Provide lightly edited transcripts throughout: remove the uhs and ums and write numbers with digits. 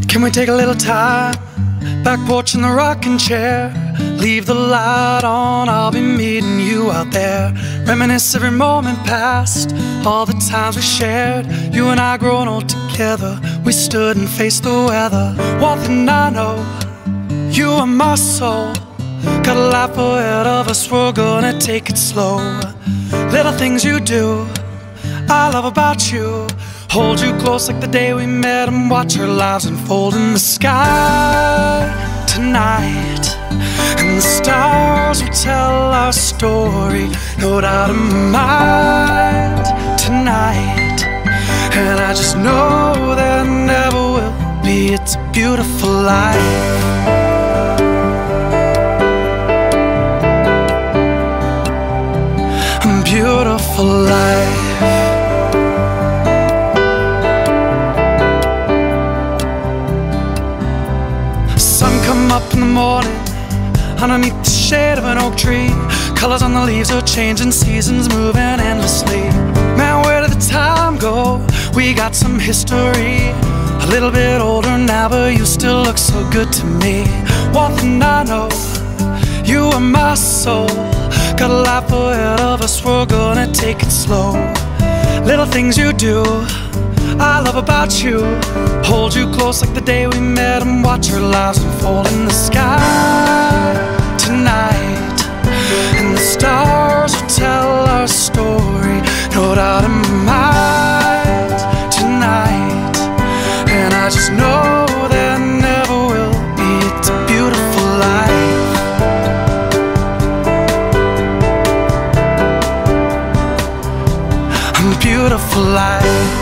Can we take a little time? Back porch in the rocking chair. Leave the light on, I'll be meeting you out there. Reminisce every moment past, all the times we shared. You and I growing old together, we stood and faced the weather. One thing I know, you are my soul. Got a life ahead of us, we're gonna take it slow. Little things you do, I love about you. Hold you close like the day we met and watch our lives unfold in the sky tonight. And the stars will tell our story, no doubt in my mind tonight. And I just know there never will be, it's a beautiful life. A beautiful life. Sun come up in the morning underneath the shade of an oak tree. Colors on the leaves are changing, seasons moving endlessly. Man, where did the time go? We got some history. A little bit older now, but you still look so good to me. One thing I know, you are my soul. Got a life ahead of us, we're gonna take it slow. Little things you do, I love about you. Hold you close like the day we met and watch our lives unfold in the sky tonight. And the stars will tell our story, no doubt in my mind tonight. And I just know there never will be, it's a beautiful life. A beautiful life.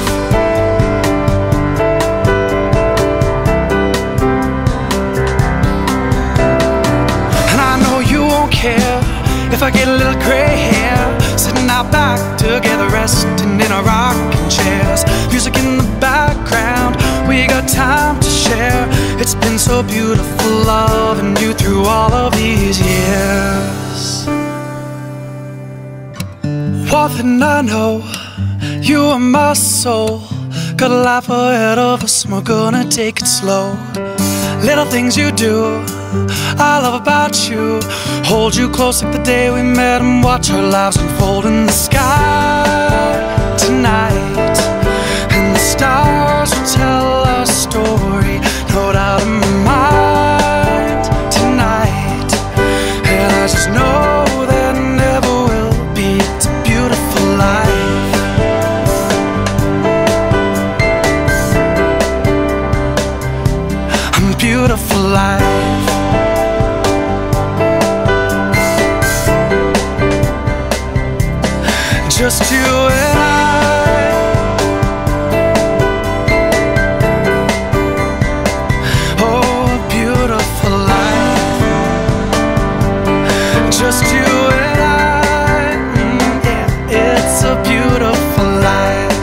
Care if I get a little gray hair, sitting out back together, resting in our rocking chairs. Music in the background, we got time to share. It's been so beautiful loving you through all of these years. One thing I know, you are my soul. Got a life ahead of us, we're gonna take it slow. Little things you do, I love about you. Hold you close like the day we met and watch our lives unfold in the sky tonight. And the stars will tell our story, no doubt in my mind tonight. And I just know there never will be, it's a beautiful life. A beautiful life. Just you and I. Oh, a beautiful life. Just you and I. Yeah, it's a beautiful life.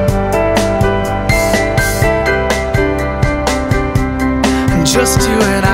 Just you and I.